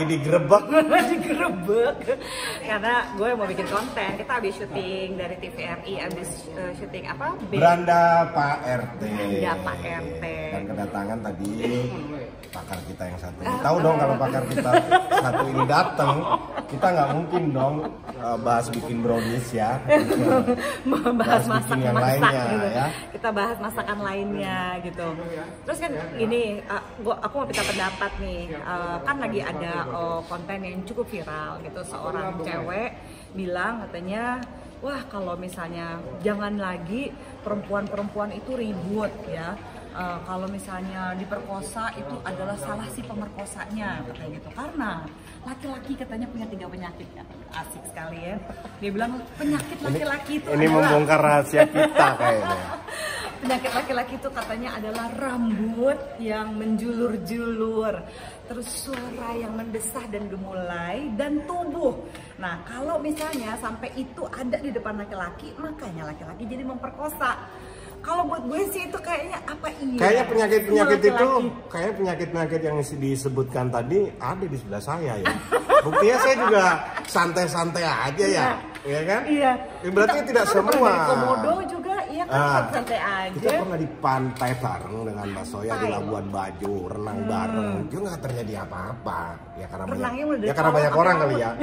digerebek. Digerebek. Karena gue mau bikin konten. Kita habis syuting dari TVRI, habis syuting apa? Beranda Pak RT. Beranda Pak RT. Dan kedatangan tadi pakar kita yang satu. Tahu dong kalau pakar kita satu ini datang, kita nggak mungkin dong bahas bikin brownies ya. Bahas masak yang lainnya gitu. ya. Kita bahas masakan lainnya gitu. Terus kan ini aku mau minta pendapat nih. Kan lagi ada konten yang cukup viral gitu, seorang cewek bilang katanya, wah kalau misalnya jangan lagi perempuan-perempuan itu ribut ya. Kalau misalnya diperkosa itu adalah salah si pemerkosanya katanya gitu, karena laki-laki katanya punya 3 penyakit kan. Asik sekali ya, dia bilang penyakit laki-laki itu ini adalah membongkar rahasia kita kayaknya. penyakit laki-laki itu katanya adalah rambut yang menjulur-julur, terus suara yang mendesah dan gemulai, dan tubuh. Nah kalau misalnya sampai itu ada di depan laki-laki, makanya laki-laki jadi memperkosa. Kalau buat gue sih itu kayaknya apa iya? Kayaknya penyakit-penyakit itu, kayak penyakit-penyakit yang disebutkan tadi ada di sebelah saya ya. Buktinya saya juga santai-santai aja ya, ya kan? Iya. Berarti kita, tidak kita semua. Komodo juga, iya kan santai aja. Kita pernah di pantai bareng dengan Mas Soya di Labuan Bajo, renang bareng. Itu nggak terjadi apa-apa. Ya karena banyak orang kali ya.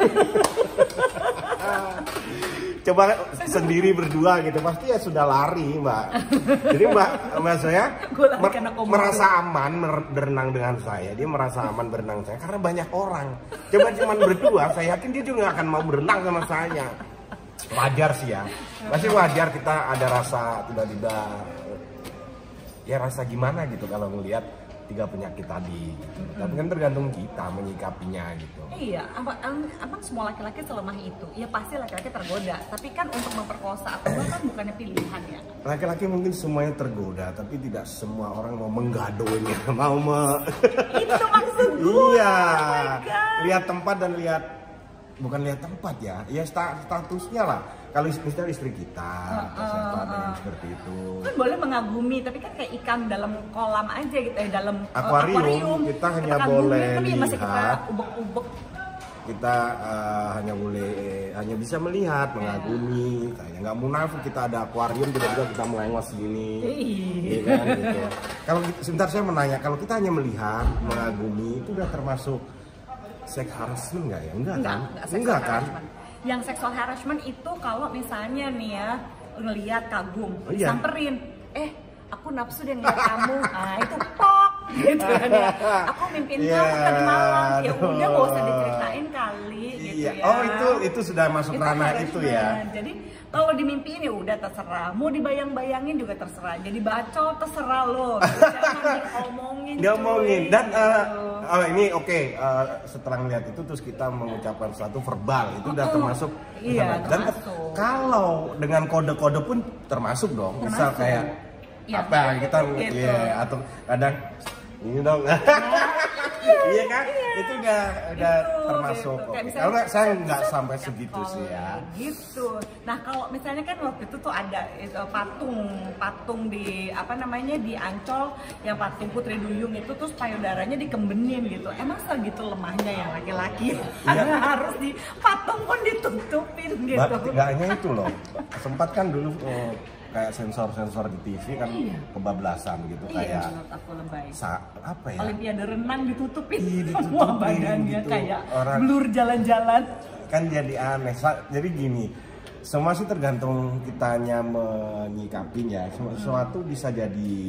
Coba sendiri berdua gitu pasti ya sudah lari Mbak. Jadi Mbak saya merasa aman berenang dengan saya. Dia merasa aman berenang saya karena banyak orang. Coba cuman berdua, saya yakin dia juga akan mau berenang sama saya. Wajar sih ya. Pasti wajar kita ada rasa tiba-tiba ya rasa gimana gitu kalau ngelihat 3 penyakit tadi gitu. Tapi kan tergantung kita menyikapinya gitu. Iya, abang semua laki-laki selemah itu. Ya pasti laki-laki tergoda, tapi kan untuk memperkosa atau kan bukannya pilihan ya. Laki-laki mungkin semuanya tergoda, tapi tidak semua orang mau menggadonya, Itu maksud gue. Iya. Lihat tempat dan bukan lihat tempat ya. Ya statusnya lah. Kalau misalnya istri kita, siapa ada yang seperti itu. Kan boleh mengagumi, tapi kan kayak ikan dalam kolam aja gitu ya, dalam akuarium. Kita hanya boleh tapi lihat. masih kita ubek-ubek. Kita hanya bisa melihat, mengagumi. Kayak nggak munafik kita ada akuarium tiba-tiba kita melengos segini. Iya kan gitu. Kalau sebentar saya menanya, kalau kita hanya melihat, mengagumi itu udah termasuk sex harassment nggak ya? Enggak kan? Yang sexual harassment itu kalau misalnya nih ya ngelihat kagum, samperin, aku nafsu deh ngeliat kamu, itu pok gitu kan ya. Aku mimpin kamu tadi malam, ya udah gak usah diceritain kali gitu ya. Oh itu sudah masuk ranah itu ya. Jadi kalau dimimpiin ya udah terserah, mau dibayang-bayangin juga terserah, jadi bacot terserah lo, jangan diomongin. Dan ini oke, setelah ngeliat itu terus kita mengucapkan suatu verbal itu udah termasuk. Iya, dan kalau dengan kode-kode pun termasuk dong. Misal kayak apa kita gitu. Atau kadang ini dong. Iya kan? Itu udah termasuk. Kalau saya nggak sampai segitu sih ya. Gitu. Nah kalau misalnya kan waktu itu tuh ada patung di apa namanya di Ancol, yang patung Putri Duyung itu terus payudaranya dikembenin gitu. Emang segitu lemahnya yang laki-laki? Harus di patung pun ditutupin gitu. Nggak hanya itu loh. Sempat kan dulu kayak sensor-sensor di TV kan kebablasan gitu, kayak apa ya? Olimpiade renang ditutupin semua badannya gitu. Kayak blur jalan-jalan. Kan jadi aneh. Jadi gini, semua sih tergantung kitanya menyikapinya. Sesuatu bisa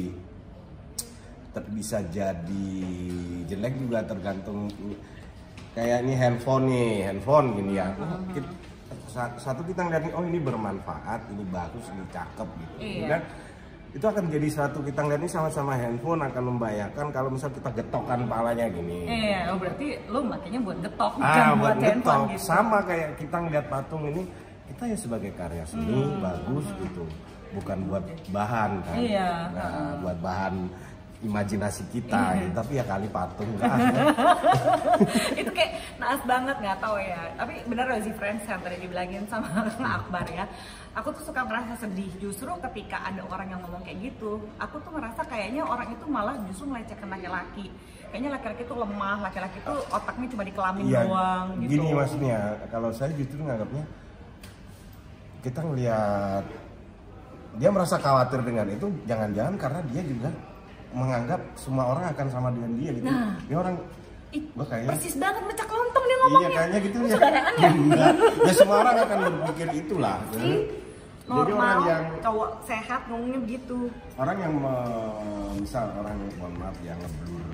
jadi jelek juga tergantung. Kayak ini handphone gini ya. Satu kita ngeliatin, oh ini bermanfaat, ini bagus, ini cakep gitu. Dan itu akan jadi satu kita ngeliat ini sama-sama handphone akan membayangkan kalau misal kita getokkan palanya gini. Iya, berarti lo makanya buat getok, bukan buat handphone gitu. Sama kayak kita ngeliat patung ini, kita ya sebagai karya seni bagus gitu, bukan buat bahan kan. Iya. Nah, buat bahan imajinasi kita gitu. Tapi ya kali patung kan. Itu kayak naas banget, nggak tahu ya. Tapi benar sih friends yang tadi dibilangin sama Akbar ya. Aku tuh suka merasa sedih justru ketika ada orang yang ngomong kayak gitu. Aku tuh merasa kayaknya orang itu malah justru melecehkan laki-laki. Kayaknya laki-laki tuh lemah, laki-laki tuh otaknya cuma di kelamin doang gitu. Gini maksudnya, kalau saya justru nganggapnya kita ngelihat dia merasa khawatir dengan itu, jangan-jangan karena dia juga menganggap semua orang akan sama dengan dia gitu. Dia orang kayaknya persis banget mecak lontong dia ngomongnya. Iya kayaknya gitu ya. Saudaraan ya? Ya semua orang akan berpikir itulah. Normal, jadi orang yang cowok sehat ngomongnya begitu. Orang yang misal orang mohon maaf yang ngeblur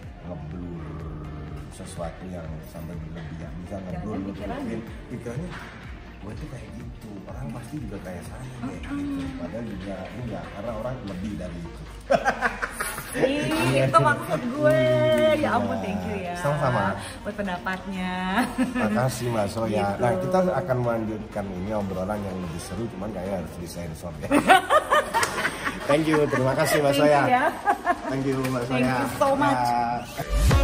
sesuatu yang sampai berlebihan, misal ngeblur pikirannya gue tuh kayak gitu, orang pasti juga kayak saya kayak gitu. Padahal juga enggak, karena orang lebih dari itu. Itu maksud gue. Ya ampun, thank you ya. Sama-sama. Buat pendapatnya. Makasih Mbak Soya. Gitu. Nah kita akan melanjutkan ini obrolan yang lebih seru, cuman kayaknya harus disensor ya. Thank you, terima kasih Mbak Soya. Ya. Thank you Mbak Soya. Thank you so much.